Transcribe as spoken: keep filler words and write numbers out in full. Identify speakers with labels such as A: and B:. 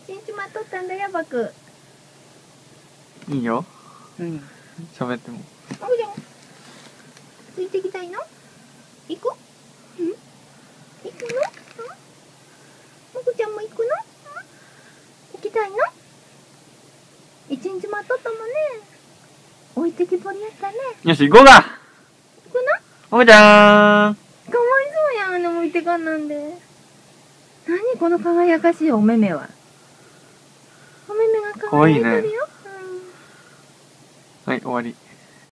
A: 一日待っとったんだよ、バク。
B: いいよ。
A: うん。
B: 喋っても。
A: おくちゃん。ついてきたいの？行く？うん？行くの？うん？おくちゃんも行くの？うん？行きたいの？一日待っとったもんね。置いてきぼりやったね。
B: よし、行こうか。
A: 行くの？
B: おくちゃーん。
A: かわいそうやん、あの置いてかんなんで。何この輝かしいお目目は。お目目が可愛いとるよ。
B: はい、終わり。